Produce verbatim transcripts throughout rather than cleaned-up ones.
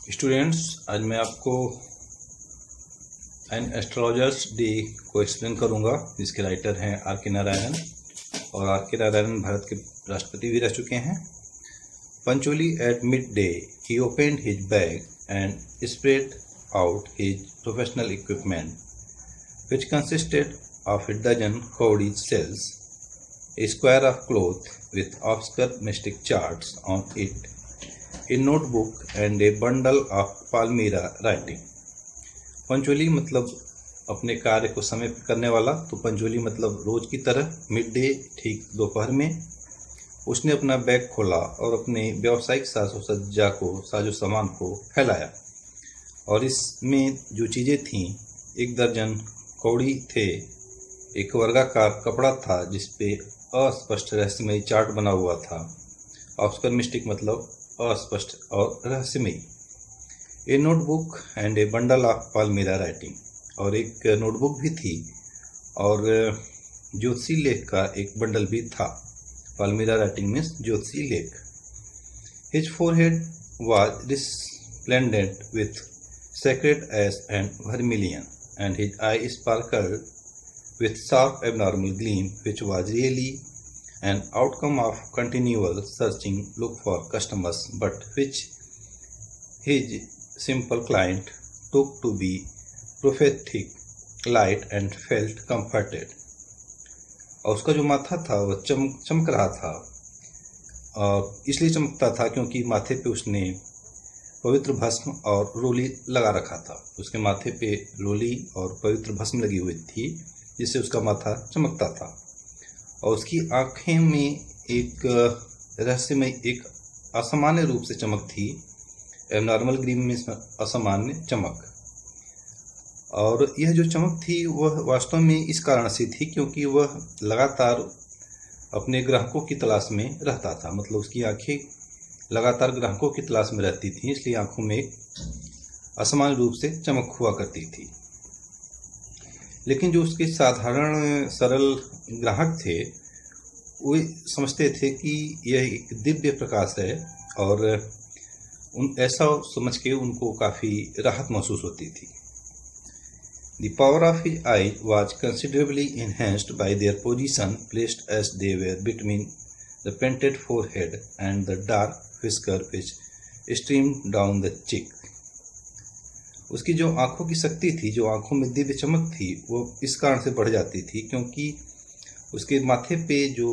Students, आज मैं आपको एन एस्ट्रोलॉजर्स डे को एक्सप्लेन करूंगा, जिसके राइटर हैं आर के नारायण। और आर के नारायण भारत के राष्ट्रपति भी रह चुके हैं। Punctually at midday he opened his bag and spread out his professional equipment which consisted of a dozen cowrie shells, a square of cloth with obscure mystic charts on it, a notebook and a bundle of palmyra writing। Punctually मतलब अपने कार्य को समय पर करने वाला, तो पंचुअली मतलब रोज की तरह मिड डे ठीक दोपहर में उसने अपना बैग खोला और अपने व्यावसायिक साजो सज्जा को साजो सामान को फैलाया। और इसमें जो चीज़ें थीं, एक दर्जन कौड़ी थे, एक वर्गाकार कपड़ा था जिसपे अस्पष्ट रहस्यमयी चार्ट बना हुआ था। ऑब्सक्योर मिस्टिक मतलब अस्पष्ट और रहस्यमयी। A notebook and a bundle of palmyra writing, और एक नोटबुक भी थी और ज्योतिषी लेख का एक बंडल भी था। पाल्मीरा राइटिंग मीन्स ज्योतिषी लेख। His forehead was resplendent with sacred ash and vermilion, and his eye sparkled with sharp abnormal gleam, which was really an outcome of continual searching look for customers, but which his simple client took to be prophetic light and felt comforted। और उसका जो माथा था वह चम चमक रहा था, और इसलिए चमकता था क्योंकि माथे पे उसने पवित्र भस्म और रोली लगा रखा था। उसके माथे पे रोली और पवित्र भस्म लगी हुई थी, जिससे उसका माथा चमकता था। और उसकी आंखें में एक रहस्यमय, एक असामान्य रूप से चमक थी। एबनॉर्मल ग्रीन में असामान्य चमक। और यह जो चमक थी वह वास्तव में इस कारण से थी क्योंकि वह लगातार अपने ग्राहकों की तलाश में रहता था। मतलब उसकी आंखें लगातार ग्राहकों की तलाश में रहती थी, इसलिए आंखों में एक असामान्य रूप से चमक हुआ करती थी। लेकिन जो उसके साधारण सरल ग्राहक थे वो समझते थे कि यह एक दिव्य प्रकाश है, और उन ऐसा समझ के उनको काफ़ी राहत महसूस होती थी। The power of his eye was considerably enhanced by their position placed as they were between the painted forehead and the dark whisker which streamed down the cheek। उसकी जो आंखों की शक्ति थी, जो आंखों में दिव्य चमक थी, वो इस कारण से बढ़ जाती थी क्योंकि उसके माथे पे जो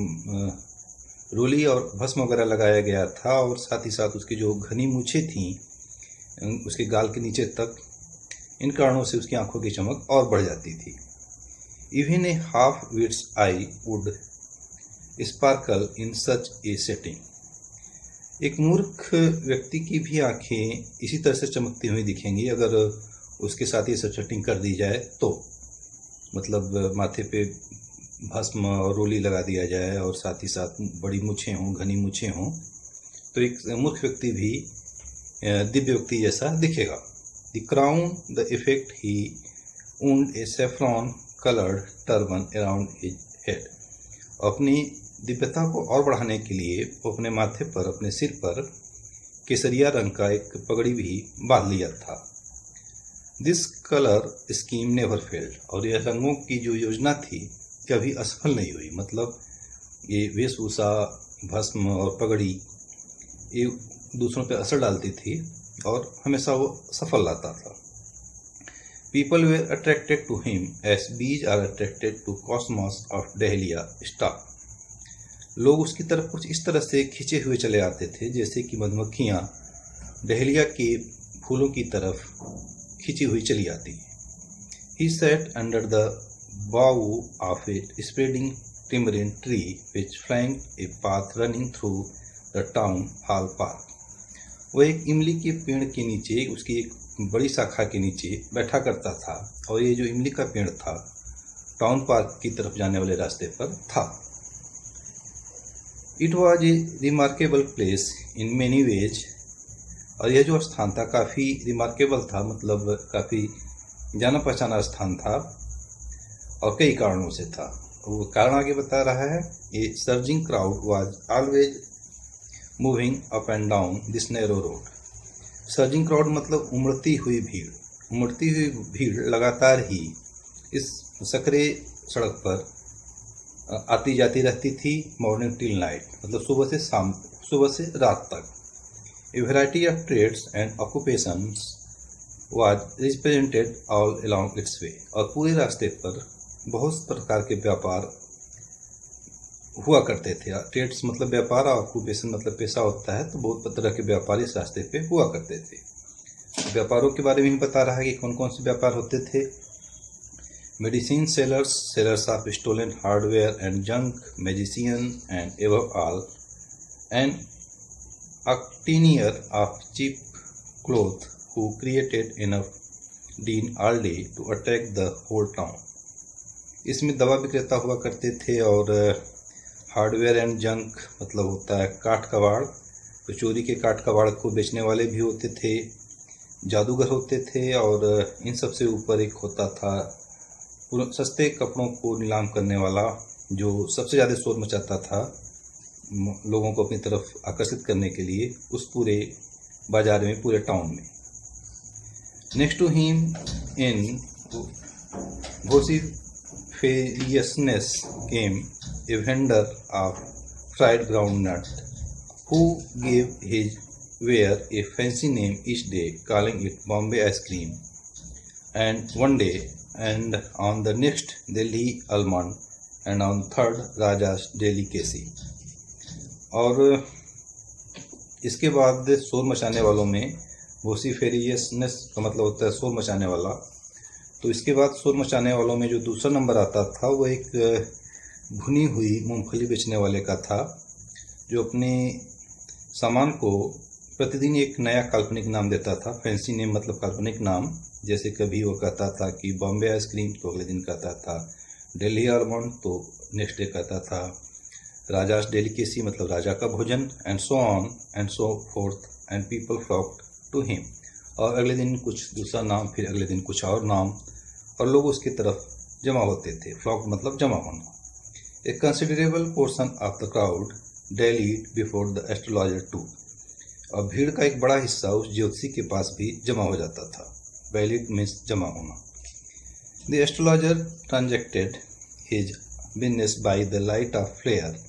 रोली और भस्म वगैरह लगाया गया था, और साथ ही साथ उसकी जो घनी मूछें थीं उसके गाल के नीचे तक, इन कारणों से उसकी आंखों की चमक और बढ़ जाती थी। Even a half wit's eye would sparkle in such a setting. एक मूर्ख व्यक्ति की भी आंखें इसी तरह से चमकती हुई दिखेंगी अगर उसके साथ ये सब सेटिंग कर दी जाए तो। मतलब माथे पे भस्म और रोली लगा दिया जाए और साथ ही साथ बड़ी मूछें हों, घनी मूछें हों, तो एक मूर्ख व्यक्ति भी दिव्य व्यक्ति जैसा दिखेगा। The crown the effect he owned a saffron coloured turban around his head. अपनी दिव्यता को और बढ़ाने के लिए वो अपने माथे पर, अपने सिर पर केसरिया रंग का एक पगड़ी भी बांध लिया था। This colour scheme never failed, और यह रंगों की जो योजना थी कभी असफल नहीं हुई। मतलब ये वेशभूषा, भस्म और पगड़ी ये दूसरों पर असर डालती थी और हमेशा वो सफल लाता था। People were attracted to him as bees are attracted to cosmos of Dahlia star। लोग उसकी तरफ कुछ इस तरह से खींचे हुए चले आते थे जैसे कि मधुमक्खियाँ डहलिया के फूलों की तरफ खींची हुई चली आती हैं। He sat under the bough of a spreading tamarind tree which flanked a path running through the town hall park। वह एक इमली के पेड़ के नीचे, उसकी एक बड़ी शाखा के नीचे बैठा करता था, और ये जो इमली का पेड़ था टाउन पार्क की तरफ जाने वाले रास्ते पर था। It was a remarkable place in many ways, और यह जो स्थान था काफ़ी रिमार्केबल था, मतलब काफ़ी जाना पहचाना स्थान था और कई कारणों से था। वो कारण आगे बता रहा है। A surging crowd was always moving up and down this narrow road। Surging crowd मतलब उमड़ती हुई भीड़। उमड़ती हुई भीड़ लगातार ही इस सकरे सड़क पर आती जाती रहती थी। मॉर्निंग टिल नाइट मतलब सुबह से शाम, सुबह से रात तक। A variety of trades and occupations was represented all along its way. और पूरे रास्ते पर बहुत प्रकार के व्यापार हुआ करते थे। ट्रेड्स मतलब व्यापार, ऑक्यूपेशन मतलब पेशा होता है, तो बहुत तरह के व्यापार इस रास्ते पे हुआ करते थे। व्यापारों के बारे में ही बता रहा है कि कौन कौन से व्यापार होते थे। Medicine sellers, sellers of stolen hardware and junk, magician and above all an auctioneer of cheap cloth who created enough din all day to attack the whole town। इसमें दवा विक्रेता हुआ करते थे। और हार्डवेयर एंड जंक मतलब होता है काठ कबाड़, तो चोरी के काठ कबाड़ को बेचने वाले भी होते थे, जादूगर होते थे। और इन सबसे ऊपर एक होता था सस्ते कपड़ों को नीलाम करने वाला, जो सबसे ज़्यादा शोर मचाता था लोगों को अपनी तरफ आकर्षित करने के लिए उस पूरे बाजार में, पूरे टाउन में। Next to him in vociferousness came a vendor of fried groundnut, who gave his ware a fancy name each day, calling it Bombay ice cream, and one day, and on the next Delhi almond, and on third Raja's delicacy। और इसके बाद शोर मचाने वालों में वोसिफेरियसनेस का मतलब होता है शोर मचाने वाला। तो इसके बाद शोर मचाने वालों में जो दूसरा नंबर आता था वो एक भुनी हुई मूंगफली बेचने वाले का था, जो अपने सामान को प्रतिदिन एक नया काल्पनिक नाम देता था। फैंसी नेम मतलब काल्पनिक नाम, जैसे कभी वो कहता था कि बॉम्बे आइसक्रीम, तो अगले दिन कहता था दिल्ली आलमंड, तो नेक्स्ट डे कहता था राजास डेलिकेसी मतलब राजा का भोजन, and so on and so forth, and people flocked to him. और अगले दिन कुछ दूसरा नाम, फिर अगले दिन कुछ और नाम, और लोग उसकी तरफ जमा होते थे। फ्लॉक मतलब जमा होना। A considerable portion of the crowd dallied before the astrologer too. और भीड़ का एक बड़ा हिस्सा उस ज्योतिषी के पास भी जमा हो जाता था। वैलिड मीन्स जमा होना। The astrologer transacted his business by the light of flare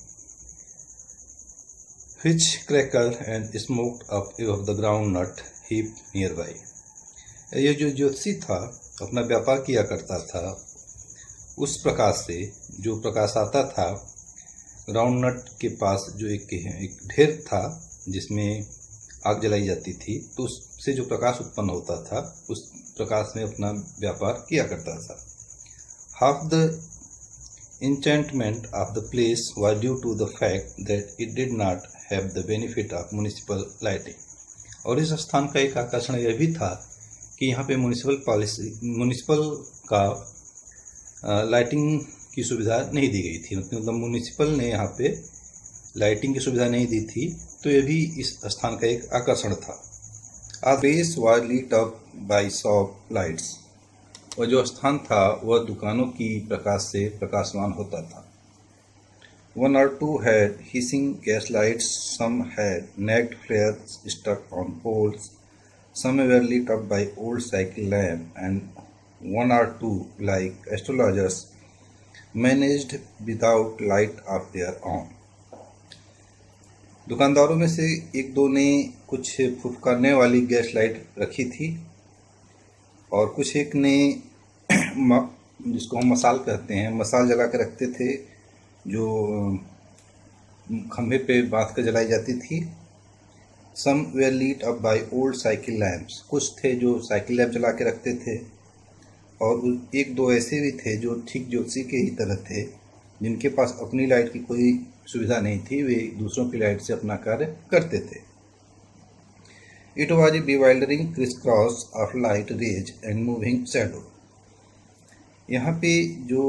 which crackled and smoked up above the groundnut heap nearby। ये जो ज्योतिषी था अपना व्यापार किया करता था उस प्रकाश से, जो प्रकाश आता था ग्राउंडनट के पास, जो एक, एक ढेर था जिसमें आग जलाई जाती थी, तो उससे जो प्रकाश उत्पन्न होता था उस प्रकाश में अपना व्यापार किया करता था। Half the enchantment of the place was due to the fact that it did not have the benefit of municipal lighting। और इस स्थान का एक आकर्षण यह भी था कि यहाँ पे म्यूनिसिपल पॉलिसी, म्यूनिसिपल का लाइटिंग की सुविधा नहीं दी गई थी। मतलब म्यूनिसिपल ने यहाँ पे लाइटिंग की सुविधा नहीं दी थी, तो यह भी इस स्थान का एक आकर्षण था। A base was lit up by shop lights. और जो स्थान था वह दुकानों की प्रकाश से प्रकाशमान होता था। वन और two had hissing gas lights, some had naked flares stuck on poles, some were lit up by old cycle lamp, and one or two, like astrologers, managed without light of their own। दुकानदारों में से एक दो ने कुछ फुफकारने वाली gas light रखी थी, और कुछ एक ने जिसको हम मसाल कहते हैं, मसाल जला के रखते थे, जो खंभे पे बांध कर जलाई जाती थी। Some were lit up by old cycle lamps, कुछ थे जो साइकिल लैम्प जला के रखते थे, और एक दो ऐसे भी थे जो ठीक ज्योतिषी के ही तरह थे, जिनके पास अपनी लाइट की कोई सुविधा नहीं थी, वे दूसरों की लाइट से अपना कार्य करते थे। It was a bewildering crisscross of light rays and moving shadow। यहाँ पे जो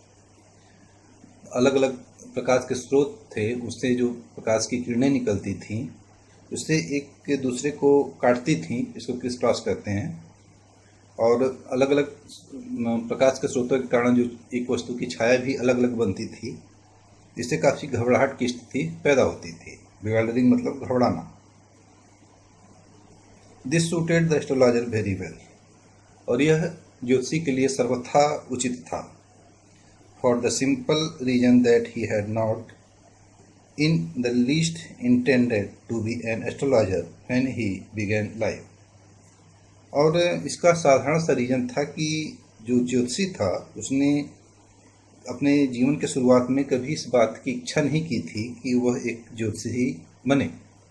अलग अलग प्रकाश के स्रोत थे, उससे जो प्रकाश की किरणें निकलती थीं, उससे एक दूसरे को काटती थीं, इसको क्रिस क्रॉस कहते हैं। और अलग अलग प्रकाश के स्रोतों के कारण जो एक वस्तु की छाया भी अलग अलग बनती थी, जिससे काफ़ी घबराहट की स्थिति पैदा होती थी। बिवाइल्डरिंग मतलब घबराना। This suited the astrologer very well. और यह ज्योतिषी के लिए सर्वथा उचित था। For the simple reason that he had not in the least intended to be an astrologer when he began life. और इसका साधारण सा रीजन था कि जो ज्योतिषी था उसने अपने जीवन के शुरुआत में कभी इस बात की इच्छा नहीं की थी कि वह एक ज्योतिषी बने।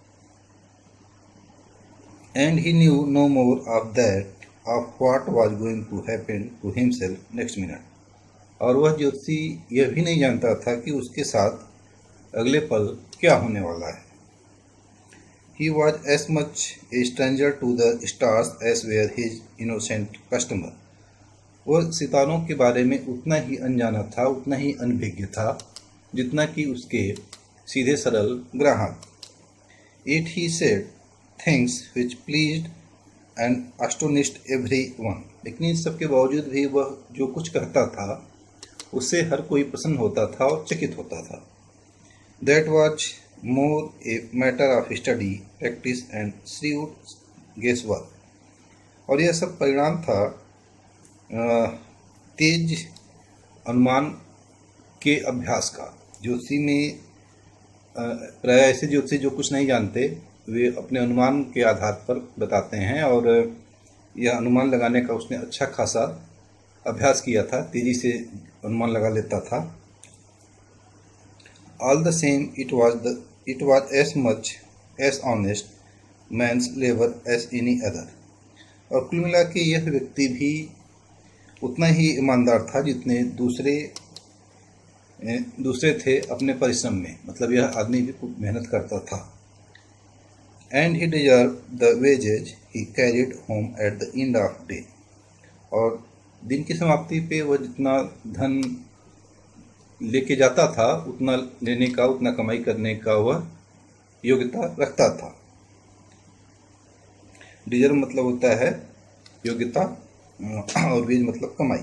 And he knew no more of that of what was going to happen to himself next minute. और वह ज्योतिषी यह भी नहीं जानता था कि उसके साथ अगले पल क्या होने वाला है। He was as much a stranger to the stars as were his innocent customer। वह सितारों के बारे में उतना ही अनजाना था, उतना ही अनभिज्ञ था जितना कि उसके सीधे सरल ग्राहक। Yet he said things which pleased and astonished everyone। लेकिन इन सब के बावजूद भी वह जो कुछ कहता था उससे हर कोई प्रसन्न होता था और चकित होता था। That was more a matter of study, practice and shrewd guesswork। और यह सब परिणाम था तेज अनुमान के अभ्यास का। ज्योतिषी में प्राय ऐसे ज्योतिषी जो कुछ नहीं जानते वे अपने अनुमान के आधार पर बताते हैं, और यह अनुमान लगाने का उसने अच्छा खासा अभ्यास किया था, तेजी से अनुमान लगा लेता था। All the same, it was the it was as much as honest man's labor as any other। और कुल मिला के यह व्यक्ति भी उतना ही ईमानदार था जितने दूसरे दूसरे थे अपने परिश्रम में। मतलब यह आदमी भी खूब मेहनत करता था। And he deserved the wages he carried home at the end of day। और दिन की समाप्ति पे वह जितना धन लेके जाता था उतना लेने का, उतना कमाई करने का वह योग्यता रखता था। डिजर्व मतलब होता है योग्यता और वेज मतलब कमाई।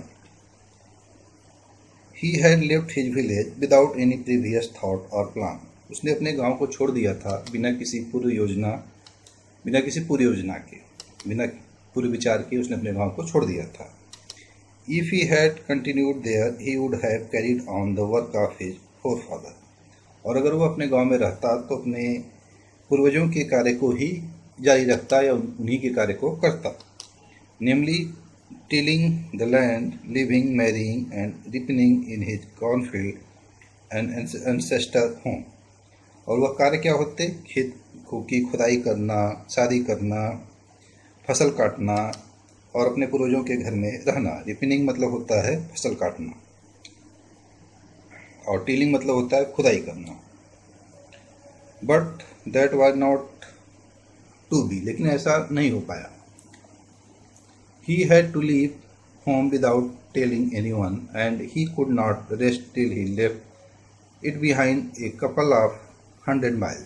He had left his village without any previous thought or plan। उसने अपने गांव को छोड़ दिया था बिना किसी पूर्व योजना बिना किसी पूर्व योजना के बिना पूर्व विचार के उसने अपने गांव को छोड़ दिया था। If he had continued there, he would have carried on the work of his forefather। और अगर वो अपने गांव में रहता तो अपने पूर्वजों के कार्य को ही जारी रखता या उन्हीं के कार्य को करता। Namely, tilling the land, living, marrying and reaping in his cornfield and ancestor home। और वह कार्य क्या होते? खेत को की खुदाई करना, शादी करना, फसल काटना और अपने पूर्वजों के घर में रहना। रिपिनिंग मतलब होता है फसल काटना और टीलिंग मतलब होता है खुदाई करना। But that was not to be. लेकिन ऐसा नहीं हो पाया। He had to leave home without telling anyone and he could not rest till he left it behind a couple of hundred miles.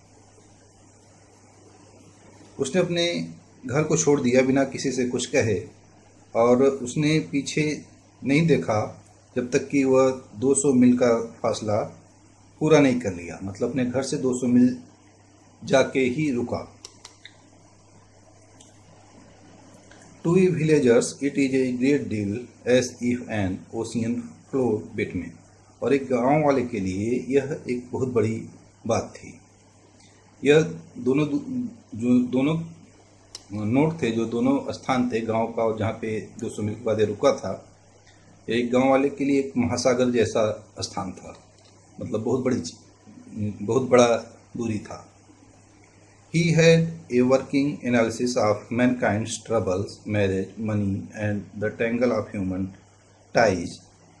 उसने अपने घर को छोड़ दिया बिना किसी से कुछ कहे, और उसने पीछे नहीं देखा जब तक कि वह दो सौ मील का फासला पूरा नहीं कर लिया। मतलब अपने घर से दो सौ मील जाके ही रुका। To villagers it is a great deal as if an ocean flow between. और एक गांव वाले के लिए यह एक बहुत बड़ी बात थी। यह दोनों जो दोनों नोट थे, जो दोनों स्थान थे गांव का और जहाँ पे दो सौ मील के बाद रुका था, एक गांव वाले के लिए एक महासागर जैसा स्थान था। मतलब बहुत बड़ी बहुत बड़ा दूरी था। He had a working analysis of mankind's troubles, marriage, money and the tangle of human ties।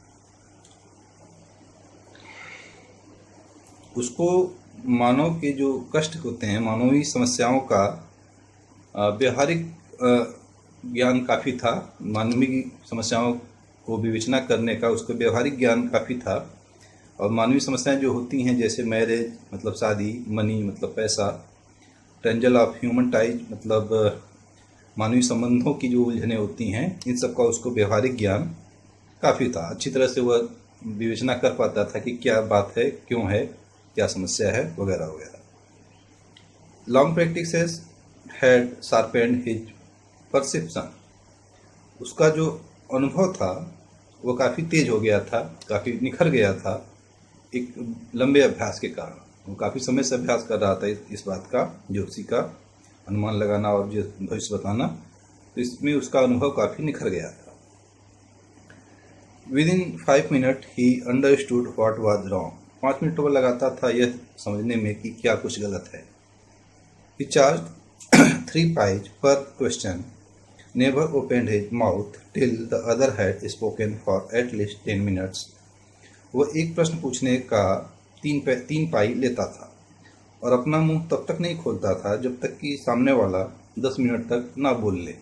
उसको मानव के जो कष्ट होते हैं, मानवीय समस्याओं का व्यवहारिक ज्ञान काफ़ी था। मानवीय समस्याओं को विवेचना करने का उसको व्यवहारिक ज्ञान काफ़ी था। और मानवीय समस्याएं जो होती हैं जैसे मैरिज मतलब शादी, मनी मतलब पैसा, टेंजल ऑफ ह्यूमन टाइज मतलब मानवीय संबंधों की जो उलझनें होती हैं, इन सब का उसको व्यवहारिक ज्ञान काफ़ी था। अच्छी तरह से वह विवेचना कर पाता था कि क्या बात है, क्यों है, क्या समस्या है, वगैरह वगैरह। Long practices had sharpened his perception. उसका जो अनुभव था वो काफ़ी तेज हो गया था, काफ़ी निखर गया था एक लंबे अभ्यास के कारण। वो काफ़ी समय से अभ्यास कर रहा था इस बात का, ज्योतिषी का अनुमान लगाना और जो भविष्य बताना, तो इसमें उसका अनुभव काफ़ी निखर गया था। Within five minute he understood what was wrong. पाँच मिनट वो लगाता था यह समझने में कि क्या कुछ गलत है। He charge three pies per question, never opened his mouth till the other had spoken for at least ten minutes. वो एक प्रश्न पूछने का तीन पे, तीन पाई लेता था और अपना मुंह तब तक नहीं खोलता था जब तक कि सामने वाला दस मिनट तक ना बोल ले।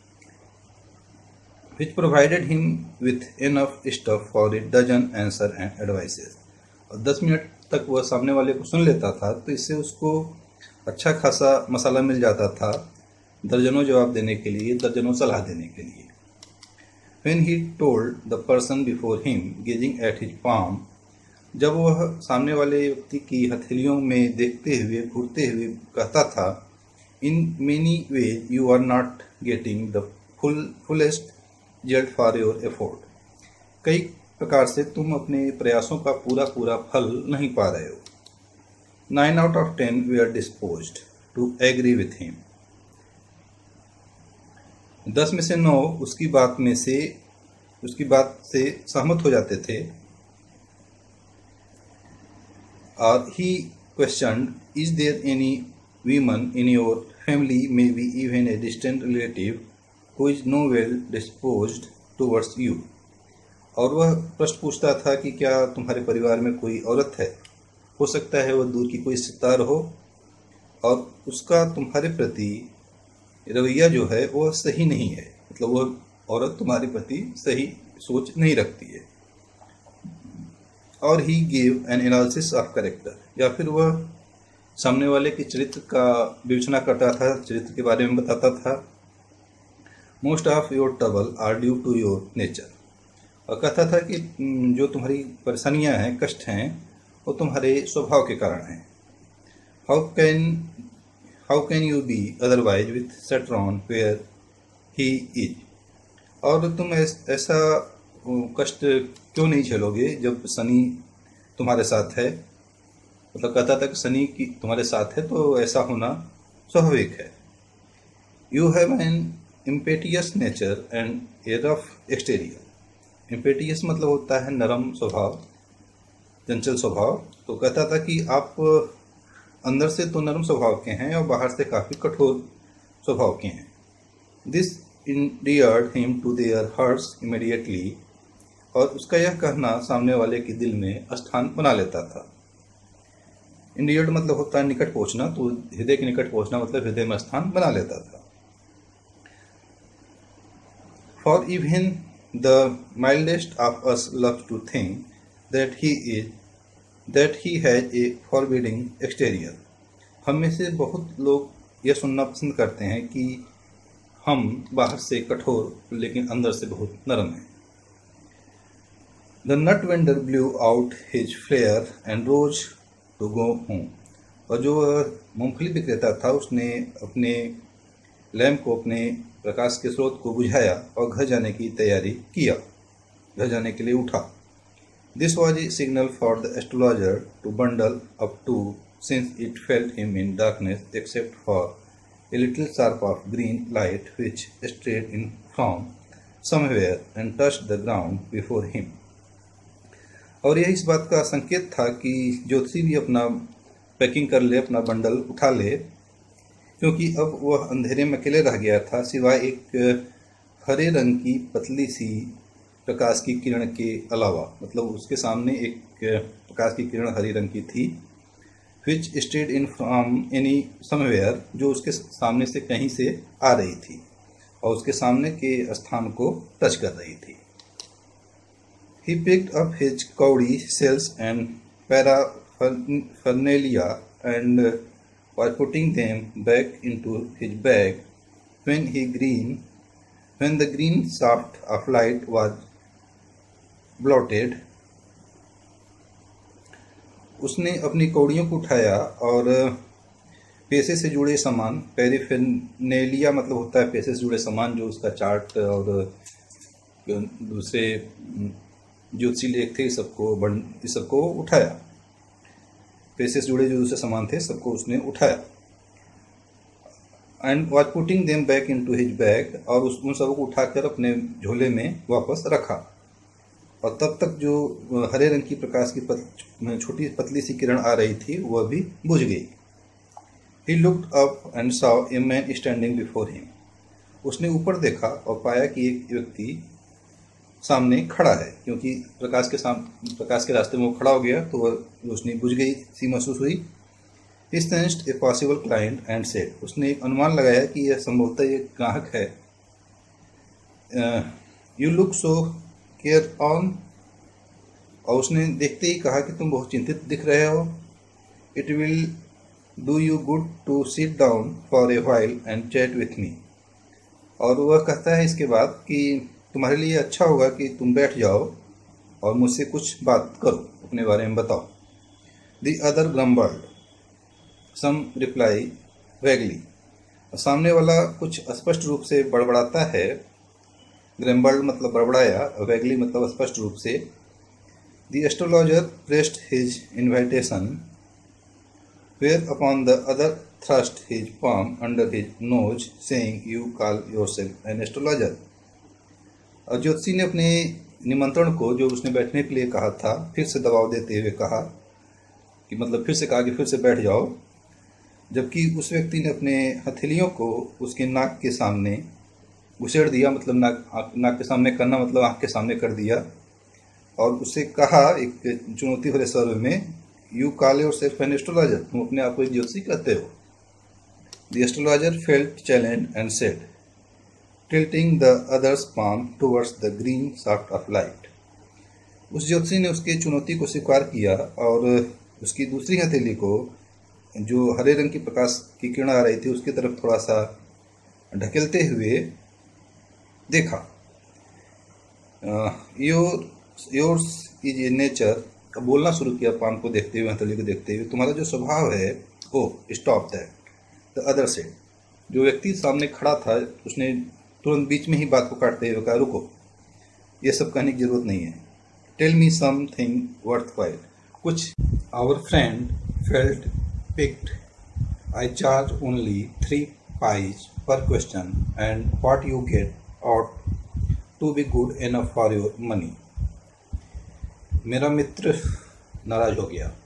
Which provided him with enough stuff for a dozen answer and advices. और दस मिनट तक वह सामने वाले को सुन लेता था तो इससे उसको अच्छा खासा मसाला मिल जाता था दर्जनों जवाब देने के लिए, दर्जनों सलाह देने के लिए। When he told the person before him, gazing at his palm, जब वह सामने वाले व्यक्ति की हथेलियों में देखते हुए घूरते हुए कहता था, In many ways you are not getting the full fullest result for your effort. कई प्रकार से तुम अपने प्रयासों का पूरा पूरा फल नहीं पा रहे हो। Nine out of ten were disposed to agree with him. दस में से नौ उसकी बात में से उसकी बात से सहमत हो जाते थे। और he questioned, is there any woman in your family, maybe even a distant relative, who is no well disposed towards you? और वह प्रश्न पूछता था कि क्या तुम्हारे परिवार में कोई औरत है, हो सकता है वह दूर की कोई सितार हो और उसका तुम्हारे प्रति रवैया जो है वह सही नहीं है, मतलब वह औरत तुम्हारे प्रति सही सोच नहीं रखती है। और he gave an analysis of character, या फिर वह सामने वाले के चरित्र का विवेचना करता था, चरित्र के बारे में बताता था। Most of your trouble are due to your nature, और कहता था कि जो तुम्हारी परेशानियां हैं, कष्ट हैं, वो तुम्हारे स्वभाव के कारण हैं। How can how can you be otherwise with Saturn where he is, और तुम ऐसा कष्ट क्यों नहीं झेलोगे जब शनि तुम्हारे साथ है। मतलब कहता था कि शनि की तुम्हारे साथ है तो ऐसा होना स्वाभाविक है। You have an impetuous nature and a rough exterior. Impetuous मतलब होता है नरम स्वभाव, चंचल स्वभाव। तो कहता था कि आप अंदर से तो नरम स्वभाव के हैं और बाहर से काफ़ी कठोर स्वभाव के हैं। This endeared him to their hearts immediately, और उसका यह कहना सामने वाले के दिल में स्थान बना लेता था। endeared मतलब होता है निकट पहुंचना, तो हृदय के निकट पहुंचना मतलब हृदय में स्थान बना लेता था। For even the mildest of us loves to think that he is that he has a forbidding exterior. हम में से बहुत लोग यह सुनना पसंद करते हैं कि हम बाहर से कठोर लेकिन अंदर से बहुत नरम हैं। The nut vendor blew out his flare and rose to go home, और जो मूंगफली विक्रेता था उसने अपने लैम्प को, अपने प्रकाश के स्रोत को बुझाया और घर जाने की तैयारी किया, घर जाने के लिए उठा। This was a signal for the astrologer to bundle up too, since it felt him in darkness except for a little sharp of green light which strayed in from somewhere and touched the ground before him. और यह इस बात का संकेत था कि ज्योतिषी भी अपना पैकिंग कर ले, अपना बंडल उठा ले, क्योंकि अब वह अंधेरे में अकेले रह गया था सिवाय एक हरे रंग की पतली सी प्रकाश की किरण के अलावा। मतलब उसके सामने एक प्रकाश की किरण हरी रंग की थी, which stayed in from any somewhere, जो उसके सामने से कहीं से आ रही थी और उसके सामने के स्थान को टच कर रही थी। He picked up his cowrie shells and paraphernalia and was putting them back into his bag when he green when the green shaft of light was blotted. उसने अपनी कौड़ियों को उठाया और पैसे से जुड़े सामान, पेरिफेरनेलिया मतलब होता है पैसे से जुड़े सामान, जो उसका चार्ट और दूसरे ज्योतिषी लेख थे, सबको बन इस सबको उठाया। पैसे से जुड़े जो दूसरे सामान थे सबको उसने उठाया। And was putting them back into his bag, और उस उन सबको उठाकर अपने झोले में वापस रखा। और तब तक जो हरे रंग की प्रकाश की पत, छोटी पतली सी किरण आ रही थी वह भी बुझ गई। He looked up and saw a man standing before him. उसने ऊपर देखा और पाया कि एक व्यक्ति सामने खड़ा है, क्योंकि प्रकाश के सामने प्रकाश के रास्ते में वो खड़ा हो गया तो वह रोशनी बुझ गई सी महसूस हुई। He sensed a possible client and said, उसने एक अनुमान लगाया कि यह संभवतः एक ग्राहक है। uh, You look so careworn, और उसने देखते ही कहा कि तुम बहुत चिंतित दिख रहे हो। It will do you good to sit down for a while and chat with me. और वह कहता है इसके बाद कि तुम्हारे लिए अच्छा होगा कि तुम बैठ जाओ और मुझसे कुछ बात करो, अपने बारे में बताओ। The other grumbled, some reply vaguely. सामने वाला कुछ स्पष्ट रूप से बड़बड़ाता है। grumbled मतलब बड़बड़ाया, vaguely मतलब स्पष्ट रूप से। The astrologer pressed his invitation, whereupon the other thrust his palm under his nose, saying, "You call yourself an astrologer." और ज्योतिषी ने अपने निमंत्रण को, जो उसने बैठने के लिए कहा था, फिर से दबाव देते हुए कहा कि मतलब फिर से कहा कि फिर से बैठ जाओ, जबकि उस व्यक्ति ने अपने हथेलियों को उसके नाक के सामने घुसेड़ दिया, मतलब नाक नाक के सामने करना मतलब आँख के सामने कर दिया, और उसे कहा एक चुनौती भरे स्वर में, You call yourself an astrologer, तुम अपने आप को एक ज्योतिषी कहते हो। The astrologer felt challenged and said, tilting the other's palm towards the green shaft of light. उस ज्योतिषी ने उसकी चुनौती को स्वीकार किया और उसकी दूसरी हथेली को, जो हरे रंग की प्रकाश की किरण आ रही थी, उसकी तरफ थोड़ा सा ढकेलते हुए देखा। Your yours is a nature, बोलना शुरू किया पाम को देखते हुए, हथेली को देखते हुए, तुम्हारा जो स्वभाव है। Oh stop that, the other said, जो व्यक्ति सामने खड़ा था उसने तुरंत बीच में ही बात को काटते हुए कहा, रुको, ये सब कहने की जरूरत नहीं है। टेल मी समथिंग वर्थवाइल, कुछ। Our friend felt piqued, I charge only three pies per question and what you get ought to be good enough for your money. मेरा मित्र नाराज हो गया।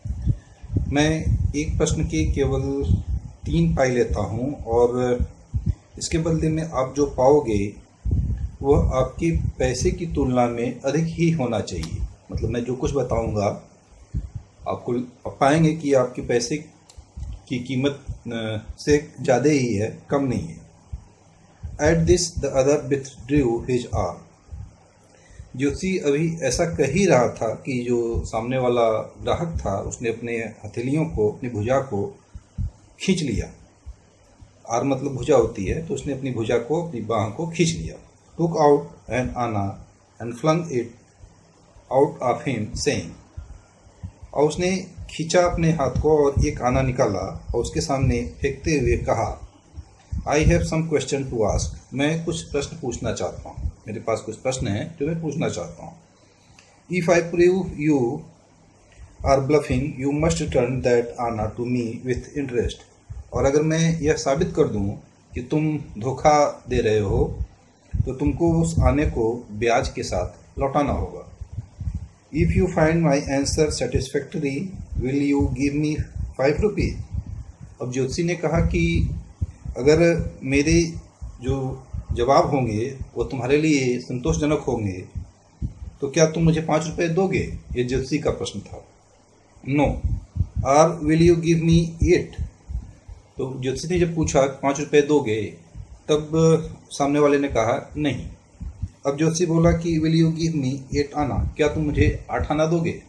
मैं एक प्रश्न के केवल तीन पाई लेता हूँ और इसके बदले में आप जो पाओगे वह आपके पैसे की तुलना में अधिक ही होना चाहिए। मतलब मैं जो कुछ बताऊँगा आपको, आप पाएंगे कि आपके पैसे की कीमत से ज़्यादा ही है, कम नहीं है। At this the other withdrew his arm, ज्योतिषी अभी ऐसा कह ही रहा था कि जो सामने वाला ग्राहक था उसने अपने हथेलियों को, अपनी भुजा को खींच लिया। आर मतलब भुजा होती है, तो उसने अपनी भुजा को, अपनी बाह को खींच लिया। Took out an anna and flung it out of him saying, और उसने खींचा अपने हाथ को और एक आना निकाला और उसके सामने फेंकते हुए कहा, I have some question to ask, मैं कुछ प्रश्न पूछना चाहता हूँ, मेरे पास कुछ प्रश्न हैं जो मैं पूछना चाहता हूँ। If I prove you are bluffing you must return that anna to me with interest, और अगर मैं यह साबित कर दूँ कि तुम धोखा दे रहे हो तो तुमको उस आने को ब्याज के साथ लौटाना होगा। If you find my answer satisfactory will you give me five rupees. अब ज्योतिषी ने कहा कि अगर मेरे जो जवाब होंगे वो तुम्हारे लिए संतोषजनक होंगे तो क्या तुम मुझे पाँच रुपये दोगे? ये ज्योतिषी का प्रश्न था। No, or will you give me eight. तो ज्योतिषी ने जब पूछा पाँच रुपये दोगे, तब सामने वाले ने कहा नहीं। अब ज्योतिषी बोला कि will you give me eight anna, क्या तुम मुझे आठ आना दोगे?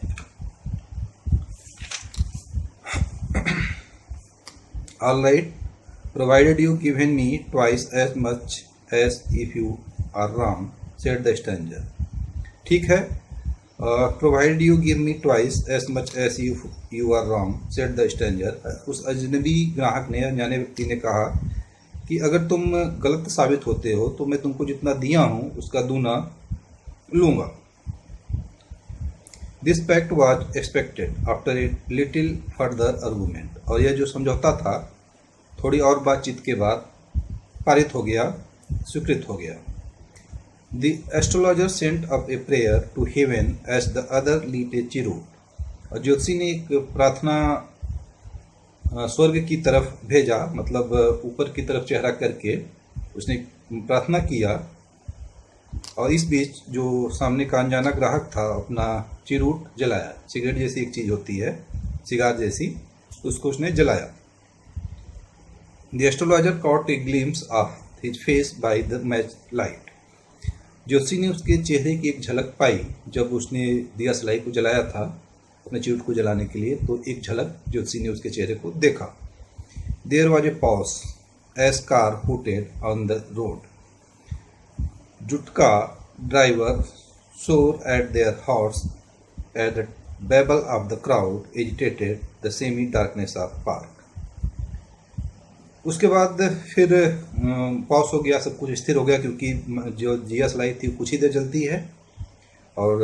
All right, provided you given me twice as much as if you are wrong, said the stranger. ठीक है, provide you give me twice as much as you you are wrong said the stranger. उस अजनबी ग्राहक ने, अनजाने व्यक्ति ने कहा कि अगर तुम गलत साबित होते हो तो मैं तुमको जितना दिया हूँ उसका दूना लूँगा। This pact was expected after a little further argument. और यह जो समझौता था थोड़ी और बातचीत के बाद पारित हो गया, स्वीकृत हो गया। The astrologer sent up a prayer to heaven as the other lit a cheroot. और ज्योतिषी ने एक प्रार्थना स्वर्ग की तरफ भेजा, मतलब ऊपर की तरफ चेहरा करके उसने प्रार्थना किया। और इस बीच जो सामने का अनजाना ग्राहक था अपना चिरूट जलाया। सिगरेट जैसी एक चीज़ होती है, सिगार जैसी, उसको उसने जलाया। The astrologer caught a glimpse of his face by the match light. ज्योतिषी ने उसके चेहरे की एक झलक पाई जब उसने दिया सलाई को जलाया था अपने चिरूट को जलाने के लिए, तो एक झलक ज्योतिषी ने उसके चेहरे को देखा। There was a pause as car hooted on the road. Jutka driver swore at their horse at the babble of the crowd agitated the semi darkness of park। उसके बाद फिर पॉज हो गया, सब कुछ स्थिर हो गया, क्योंकि जो जिया सलाई थी कुछ ही देर जलती है। और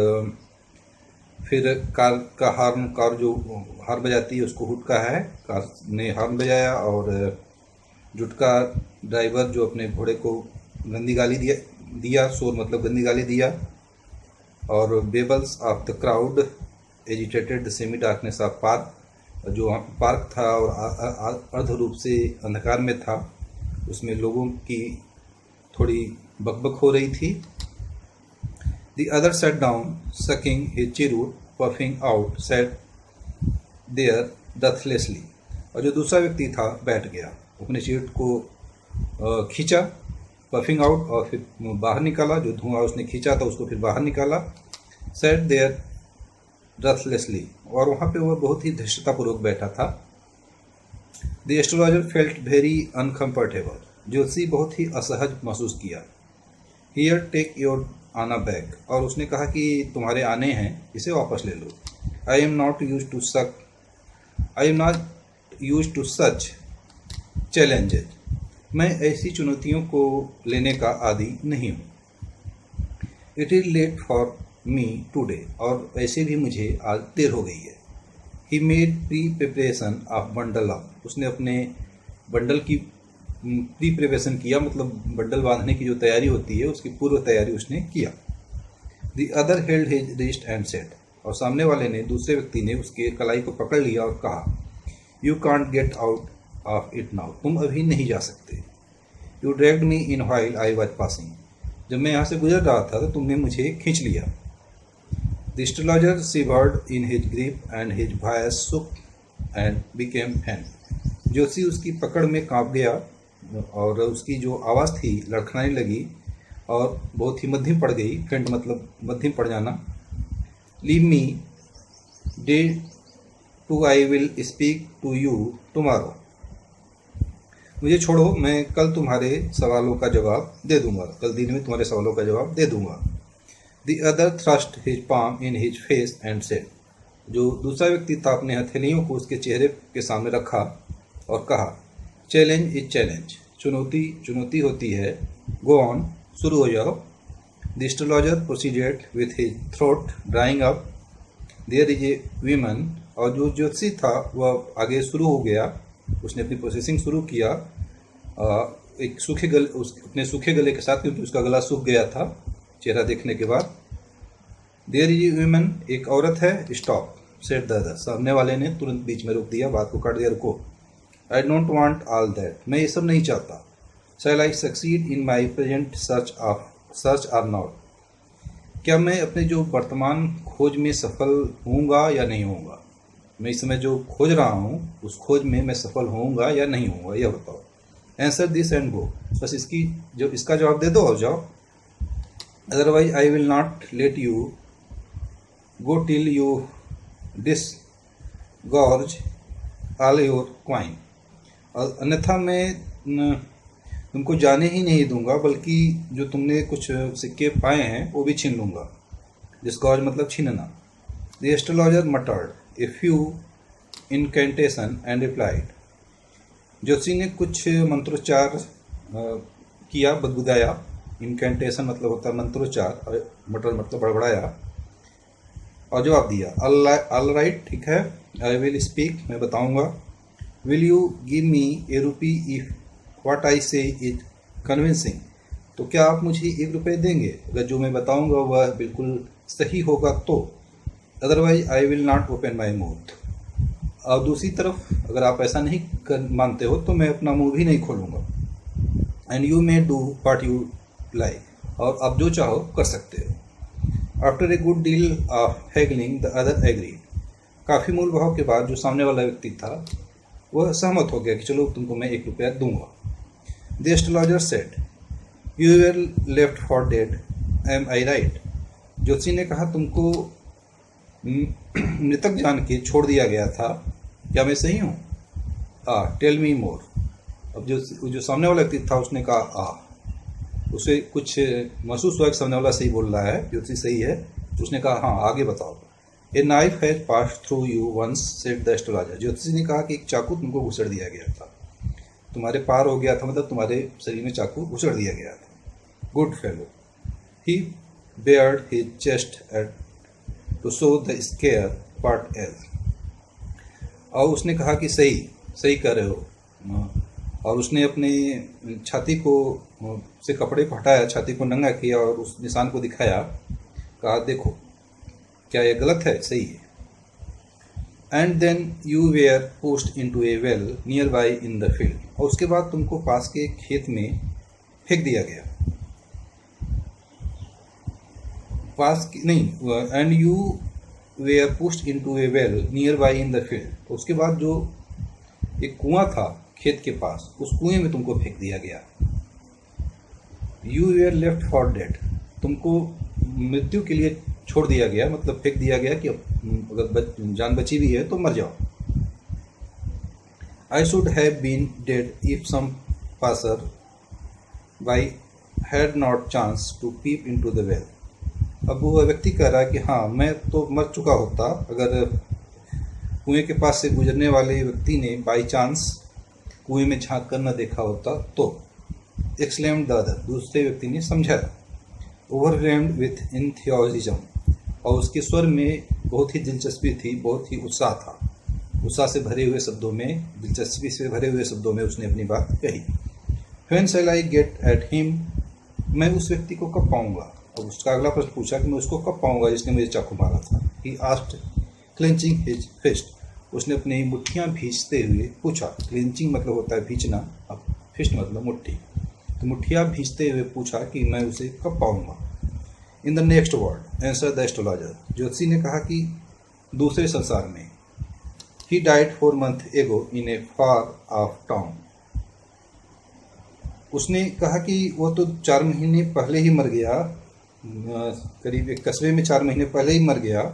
फिर कार का हार्न, कार जो हार्न बजाती है उसको हुटका है, कार ने हार्न बजाया। और जुटका ड्राइवर जो अपने घोड़े को गंदी गाली दिया दिया शोर मतलब गंदी गाली दिया। और babbles of the crowd agitated the semi darkness of park. जो पार्क था और अर्ध रूप से अंधकार में था, उसमें लोगों की थोड़ी बकबक हो रही थी। The other sat down sucking his cheroot puffing out sat there deathlessly. और जो दूसरा व्यक्ति था बैठ गया, अपने चिरूट को खींचा, पफिंग आउट, और फिर बाहर निकाला। जो धुआं उसने खींचा था उसको फिर बाहर निकाला। Sat there breathlessly. और वहाँ पे वह बहुत ही धृष्टतापूर्वक बैठा था। The astrologer felt very uncomfortable. ज्योतिषी बहुत ही असहज महसूस किया। Here take your anna back. और उसने कहा कि तुम्हारे आने हैं, इसे वापस ले लो। I am not use to such I am not use to such challenges. मैं ऐसी चुनौतियों को लेने का आदी नहीं हूँ। It is late for me today. और ऐसे भी मुझे आज देर हो गई है। He made pre preparation of bundle up. उसने अपने बंडल की प्री प्रिपरेशन किया, मतलब बंडल बांधने की जो तैयारी होती है उसकी पूर्व तैयारी उसने किया। The other held his wrist and said. और सामने वाले ने, दूसरे व्यक्ति ने उसके कलाई को पकड़ लिया और कहा, you can't get out of it now. तुम अभी नहीं जा सकते। You dragged me in while I was passing. जब मैं यहाँ से गुजर रहा था तो तुमने मुझे खींच लिया। The astrologer shivered in his grip and his voice shook and became faint। ज्योतिषी उसकी पकड़ में कांप गया और उसकी जो आवाज़ थी लड़खड़ाने लगी और बहुत ही मध्यम पड़ गई। फेंट मतलब मध्यम पड़ जाना। Leave me today I will speak to you tomorrow. मुझे छोड़ो, मैं कल तुम्हारे सवालों का जवाब दे दूंगा, कल दिन में तुम्हारे सवालों का जवाब दे दूंगा। The other thrust his palm in his face and said। जो दूसरा व्यक्ति था अपने हथेलियों को उसके चेहरे के सामने रखा और कहा, चैलेंज इज चैलेंज। चुनौती चुनौती होती है। गो ऑन, शुरू हो जाओ। The astrologer proceeded with his throat drawing up. There is a women. और जो ज्योतिषी था वह आगे शुरू हो गया, उसने अपनी प्रोसेसिंग शुरू किया एक सूखे गले उस अपने सूखे गले के साथ, क्योंकि उसका गला सूख गया था चेहरा देखने के बाद। There is a woman. एक औरत है। Stop said the other. सामने वाले ने तुरंत बीच में रोक दिया, बात को काट दिया, रुको। I don't want all that. मैं ये सब नहीं चाहता। Shall I succeed in my present search of search or not. क्या मैं अपने जो वर्तमान खोज में सफल होऊंगा या नहीं होऊंगा? मैं इस समय जो खोज रहा हूँ उस खोज में मैं सफल होऊंगा या नहीं होऊंगा, यह बताओ। Answer this and go. बस इसकी जो इसका जवाब दे दो और जाओ। Otherwise I will not let you go till you disgorge all your coin। और अन्यथा मैं तुमको जाने ही नहीं दूंगा, बल्कि जो तुमने कुछ सिक्के पाए हैं वो भी छीन लूंगा। डिस्गॉर्ज मतलब छीनना। The astrologer muttered a few incantation and replied. ज्योतिषी ने कुछ मंत्रोच्चार किया, बदबुदाया। इनकेंटेशन मतलब होता है मंत्रोच्चार, और मटर मतलब बड़बड़ाया, और जवाब दिया, ऑल राइट, ठीक है, आई विल स्पीक, मैं बताऊंगा। Will you give me a rupee if what I say is convincing. तो क्या आप मुझे एक रुपये देंगे अगर जो मैं बताऊंगा वह बिल्कुल सही होगा तो। Otherwise I will not open my mouth. और दूसरी तरफ अगर आप ऐसा नहीं कर मानते हो तो मैं अपना मुंह भी नहीं खोलूंगा। And you may do what you like. और आप जो चाहो कर सकते हो। After a good deal of haggling the other agreed. काफ़ी मूल भाव के बाद जो सामने वाला व्यक्ति था वह सहमत हो गया कि चलो तुमको मैं एक रुपया दूंगा। The astrologer said, you were left for dead, am I right. ज्योतिषी ने कहा, तुमको मृतक जान के छोड़ दिया गया था, क्या मैं सही हूँ? Ah tell me more. अब जो जो सामने वाला व्यक्ति था उसने कहा आ। उसे कुछ महसूस हुआ कि सामने वाला सही बोल रहा है, ज्योतिषी सही है। उसने कहा हाँ आगे बताओ। A knife has pass through you once, said the astrologer. ज्योतिषी ने कहा कि एक चाकू तुमको घुसड़ दिया गया था, तुम्हारे पार हो गया था, मतलब तुम्हारे शरीर में चाकू घुसड़ दिया गया था। Good fellow. He bared his chest at to show the scare part age. और उसने कहा कि सही सही कर रहे हो। और उसने अपने छाती को से कपड़े को हटाया, छाती को नंगा किया और उस निशान को दिखाया, कहा देखो क्या ये गलत है, सही है। And then you were pushed into a well near by in the field. और उसके बाद तुमको पास के खेत में फेंक दिया गया, पास नहीं, and you were pushed into a well near by in the field. उसके बाद जो एक कुआं था खेत के पास, उस कुएं में तुमको फेंक दिया गया। You were left for dead, तुमको मृत्यु के लिए छोड़ दिया गया, मतलब फेंक दिया गया कि अगर बच, जान बची भी है तो मर जाओ। I should have been dead if some passer by had not chance to peep into the well. अब वो व्यक्ति कह रहा है कि हाँ मैं तो मर चुका होता अगर कुएं के पास से गुजरने वाले व्यक्ति ने बाई चांस कुएं में झांक कर न देखा होता तो। एक्सक्लेम्ड द अदर, दूसरे व्यक्ति ने समझाया। ओवरवेल्म्ड विथ एंथुसियाज्म, और उसके स्वर में बहुत ही दिलचस्पी थी, बहुत ही उत्साह था। उत्साह से भरे हुए शब्दों में, दिलचस्पी से भरे हुए शब्दों में उसने अपनी बात कही। When shall I get at him, मैं उस व्यक्ति को कब पाऊंगा। अब उसका अगला प्रश्न पूछा कि मैं उसको कब पाऊंगा जिसने मुझे चाकू मारा था। He asked clenching his fist, उसने अपनी मुट्ठियां भींचते हुए पूछा। क्लेंचिंग मतलब होता है भींचना, अब फिस्ट मतलब मुट्ठी। तो मुट्ठियां भींचते हुए पूछा कि मैं उसे कब पाऊंगा। In the next world, answer the astrologer. ज्योतिषी ने कहा कि दूसरे संसार में। ही डाइड फोर मंथ एगो इन ए फार ऑफ टाउन। उसने कहा कि वो तो चार महीने पहले ही मर गया, करीब एक कस्बे में चार महीने पहले ही मर गया।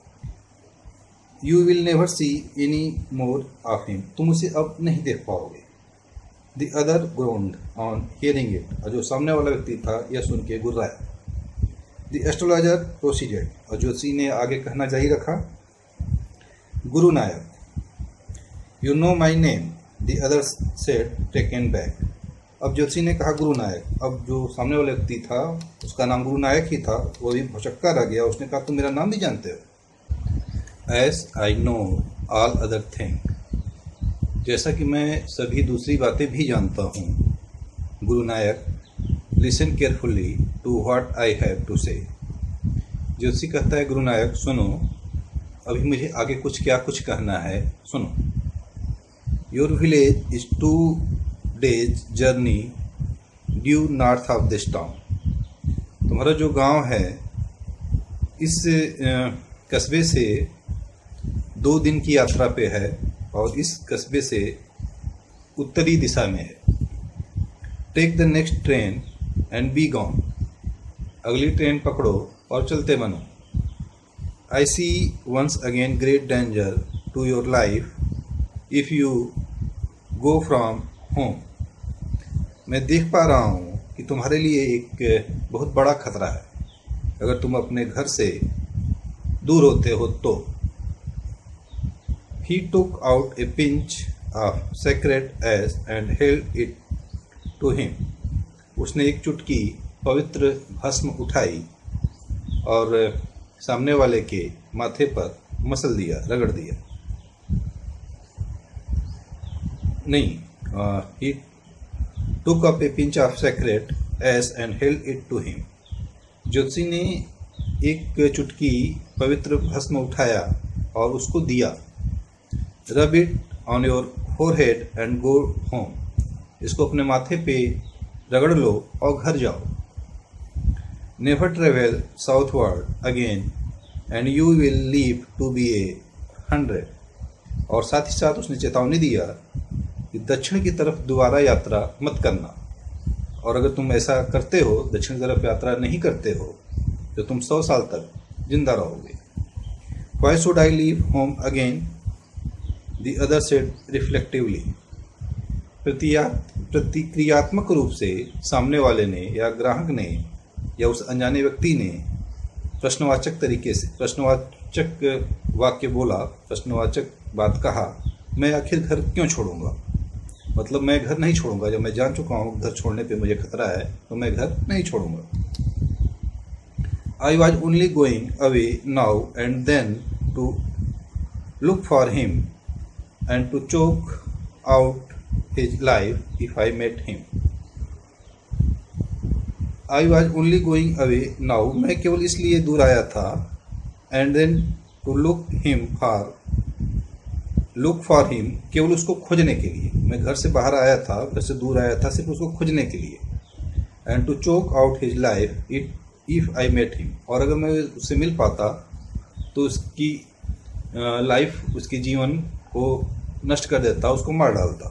You will never see any more of him, तुम उसे अब नहीं देख पाओगे। The other groaned on hearing it, और जो सामने वाला व्यक्ति था यह सुन के गुर्राया। द एस्ट्रोलॉजर प्रोसीडेड, और ज्योतिषी ने आगे कहना जारी रखा। Guru Nayak, you know my name, the other said taken back. अब ज्योतिषी ने कहा गुरु नायक। अब जो सामने वाला व्यक्ति था उसका नाम गुरु नायक ही था, वो भी भौचक्का रह गया। उसने कहा तुम मेरा नाम भी जानते हो। As I know all other thing, जैसा कि मैं सभी दूसरी बातें भी जानता हूँ। Guru Nayak, listen carefully to what I have to say. ज्योतिषी कहता है गुरु नायक सुनो, अभी मुझे आगे कुछ क्या कुछ कहना है, सुनो। Your village is two days journey due north of this town. तुम्हारा जो गांव है इस कस्बे से दो दिन की यात्रा पे है, और इस कस्बे से उत्तरी दिशा में है। Take the next train and be gone, अगली ट्रेन पकड़ो और चलते बनो। I see once again great danger to your life if you go from home. मैं देख पा रहा हूँ कि तुम्हारे लिए एक बहुत बड़ा खतरा है अगर तुम अपने घर से दूर होते हो तो। He took out a pinch of sacred ash and held it to him. उसने एक चुटकी पवित्र भस्म उठाई और सामने वाले के माथे पर मसल दिया, रगड़ दिया। नहीं, he took up a pinch of sacred ash and held it to him. ज्योतिषी ने एक चुटकी पवित्र भस्म उठाया और उसको दिया। Rub it on your forehead and go home. इसको अपने माथे पे रगड़ लो और घर जाओ। Never travel southward again and you will live to be a hundred. और साथ ही साथ उसने चेतावनी दिया कि दक्षिण की तरफ दोबारा यात्रा मत करना, और अगर तुम ऐसा करते हो, दक्षिण की तरफ यात्रा नहीं करते हो, तो तुम सौ साल तक जिंदा रहोगे। Why should I leave home again? The other said reflectively. प्रतिक्रियात्मक रूप से सामने वाले ने या ग्राहक ने या उस अनजाने व्यक्ति ने प्रश्नवाचक तरीके से प्रश्नवाचक वाक्य बोला, प्रश्नवाचक बात कहा, मैं आखिर घर क्यों छोड़ूंगा? मतलब मैं घर नहीं छोड़ूंगा, जब मैं जान चुका हूँ घर छोड़ने पे मुझे खतरा है तो मैं घर नहीं छोड़ूंगा। I was only going away now and then to look for him and to choke out his life if I met him. I was only going away now. मैं केवल इसलिए दूर आया था and then to look him for look for him केवल उसको खोजने के लिए। मैं घर से बाहर आया था, घर से दूर आया था सिर्फ उसको खोजने के लिए। And to choke out his life if if I met him. और अगर मैं उससे मिल पाता तो उसकी लाइफ, उसकी जीवन को नष्ट कर देता, उसको मार डालता।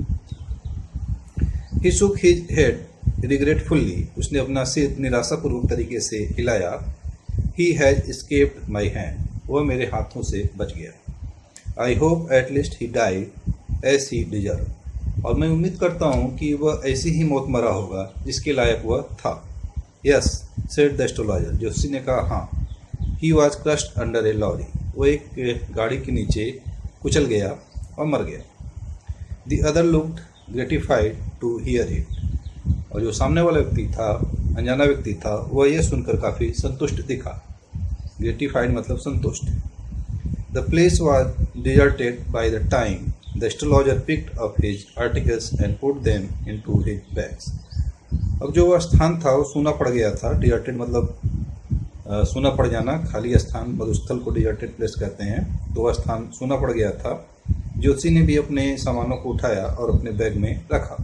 He shook his head regretfully. उसने अपना सिर निराशापूर्वक तरीके से हिलाया। He has escaped my hand. वह मेरे हाथों से बच गया। I hope at least he died as he deserved. और मैं उम्मीद करता हूँ कि वह ऐसी ही मौत मरा होगा जिसके लायक वह था। Yes, said the astrologer. ज्योतिषी ने कहा हाँ। He was crushed under a lorry. वो एक गाड़ी के नीचे कुचल गया और मर गया। The other looked gratified to hear it. और जो सामने वाला व्यक्ति था, अनजाना व्यक्ति था, वह यह सुनकर काफी संतुष्ट दिखा। Gratified मतलब संतुष्ट। The place was deserted by the time the astrologer picked up his articles and put them into his bags. अब जो वह स्थान था वो सूना पड़ गया था। डिजर्टेड मतलब सूना पड़ जाना, खाली स्थान, मरुस्थल को डिजर्टेड प्लेस कहते हैं। तो वह स्थान सूना पड़ गया था। ज्योतिषी ने भी अपने सामानों को उठाया और अपने बैग में रखा।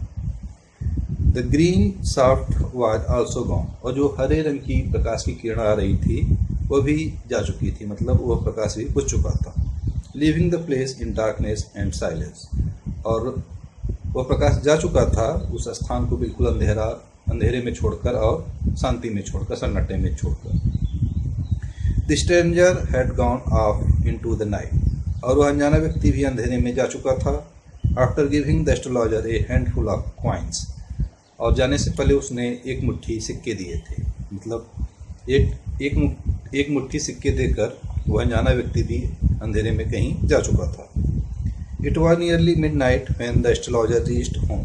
The green shaft was also gone. और जो हरे रंग की प्रकाश की किरण आ रही थी वह भी जा चुकी थी, मतलब वह प्रकाश भी बुझ चुका था। Living the place in darkness and silence. और वह प्रकाश जा चुका था उस स्थान को बिल्कुल अंधेरा अंधेरे में छोड़कर और शांति में छोड़कर, सन्नाटे में छोड़कर। The stranger had gone off into the night. और वह अनजाना व्यक्ति भी अंधेरे में जा चुका था। After giving the astrologer a handful of coins. और जाने से पहले उसने एक मुट्ठी सिक्के दिए थे, मतलब एक एक एक मुट्ठी सिक्के देकर वह अनजाना व्यक्ति भी अंधेरे में कहीं जा चुका था। It was nearly midnight when the astrologer reached home.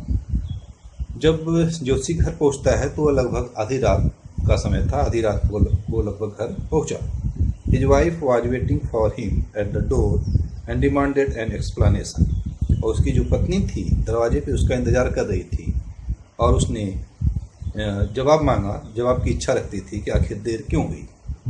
जब ज्योतिषी घर पहुंचता है तो वह लगभग आधी रात का समय था। आधी रात को वो लगभग घर पहुंचा। His wife was waiting for him at the door and demanded an explanation. और उसकी जो पत्नी थी दरवाजे पे उसका इंतजार कर रही थी और उसने जवाब मांगा, जवाब की इच्छा रखती थी कि आखिर देर क्यों हुई।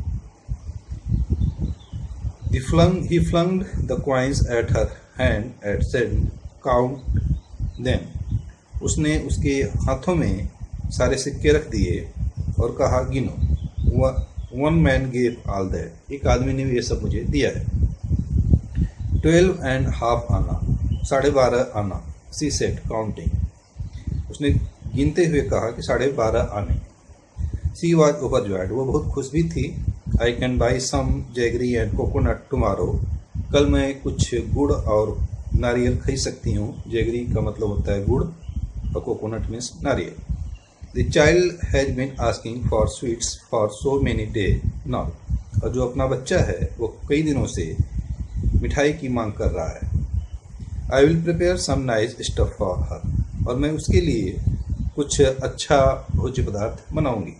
He flung, he flung the coins at her hand and said, "Count them." उसने उसके हाथों में सारे सिक्के रख दिए और कहा गिनो। One man gave all that. एक आदमी ने ये सब मुझे दिया है। Twelve and half आना, साढ़े बारह आना। She said, counting. उसने गिनते हुए कहा कि साढ़े बारह आने। She was overjoyed. वो बहुत खुश भी थी। I can buy some jaggery and coconut tomorrow. कल मैं कुछ गुड़ और नारियल खरीद सकती हूँ। जैगरी का मतलब होता है गुड़ और कोकोनट मीन्स नारियल। The child has been asking for sweets for so many days now. और जो अपना बच्चा है वो कई दिनों से मिठाई की मांग कर रहा है। I will prepare some nice stuff for her, और मैं उसके लिए कुछ अच्छा भोज्य पदार्थ बनाऊंगी।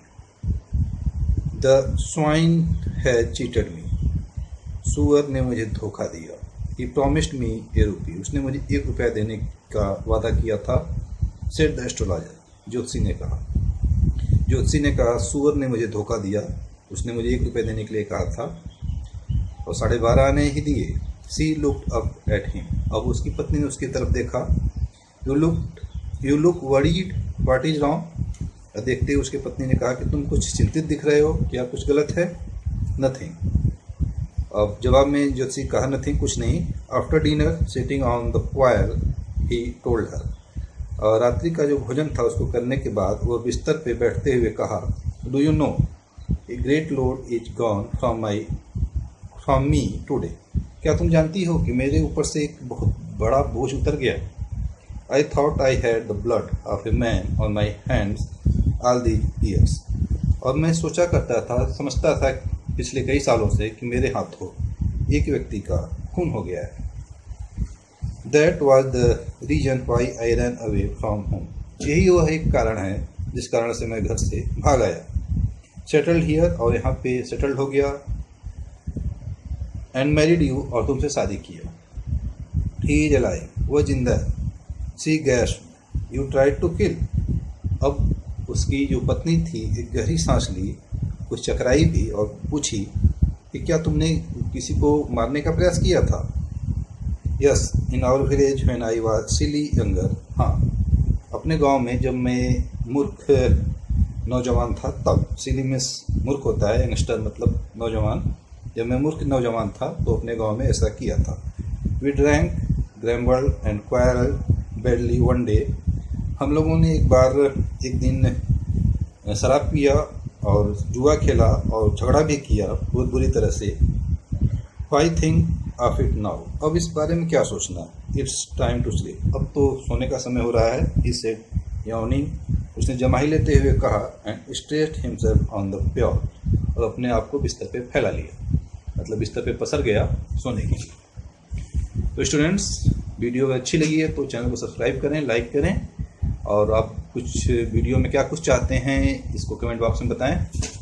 The swine has cheated me, सुअर ने मुझे धोखा दिया। ही प्रॉमिस्ड मी ए रुपी, उसने मुझे एक रुपया देने का वादा किया था। सेड द एस्ट्रोलॉजर, ज्योतिषी ने कहा। ज्योतिषी ने कहा सुअर ने मुझे धोखा दिया, उसने मुझे एक रुपये देने के लिए कहा था और साढ़े बारह आने ही दिए। She looked up at him, अब उसकी पत्नी ने उसकी तरफ देखा। You look you look worried, what is wrong. देखते ही उसकी पत्नी ने कहा कि तुम कुछ चिंतित दिख रहे हो, क्या कुछ गलत है। नथिंग, अब जवाब में ज्योतिषी कहा नथिंग, कुछ नहीं। After dinner sitting on the pyol he told her, और रात्रि का जो भोजन था उसको करने के बाद वह बिस्तर पे बैठते हुए कहा, do you know a great load is gone from my from me today, क्या तुम जानती हो कि मेरे ऊपर से एक बहुत बड़ा बोझ उतर गया। I thought I had the blood of a man on my hands all the years, और मैं सोचा करता था, समझता था पिछले कई सालों से कि मेरे हाथों एक व्यक्ति का खून हो गया है। That was the reason why I run away from home, यही वह एक कारण है जिस कारण से मैं घर से भाग आया। सेटल्ड हियर, और यहाँ पे सेटल्ड हो गया। एंड मैरिड यू, और तुमसे शादी किया। ही इज अलाइव, वह जिंदा है। She gasped, you tried to kill, अब उसकी जो पत्नी थी एक गहरी सांस ली, कुछ चकराई भी और पूछी कि क्या तुमने किसी को मारने का प्रयास किया था। Yes, in our village when I was silly younger, हाँ अपने गांव में जब मैं मूर्ख नौजवान था तब। सिली में मूर्ख होता है, यंगस्टर मतलब नौजवान। जब मैं मूर्ख नौजवान था तो अपने गांव में ऐसा किया था। We drank, gambled and quarrel badly one day, हम लोगों ने एक बार एक दिन शराब पिया और जुआ खेला और झगड़ा भी किया बहुत बुरी तरह से। Why think of it now, अब इस बारे में क्या सोचना। इट्स टाइम टू स्लीप, अब तो सोने का समय हो रहा है। ही सेड यार्निंग, उसने जमाई लेते हुए कहा। And stretched himself on the pyol, और अपने आप को बिस्तर पे फैला लिया, मतलब बिस्तर पे पसर गया सोने के लिए। तो स्टूडेंट्स, वीडियो अच्छी लगी है तो चैनल को सब्सक्राइब करें, लाइक करें, और आप कुछ वीडियो में क्या कुछ चाहते हैं इसको कमेंट बॉक्स में बताएं।